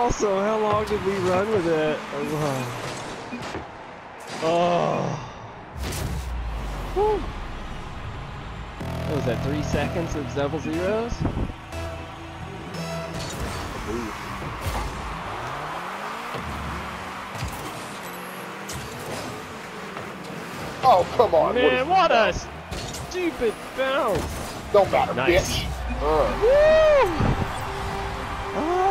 also, how long did we run with it? Oh. Whew. What was that, 3 seconds of double zeros? Oh, come on. Man, what a stupid bounce. Don't matter, Nice. bitch. Woo!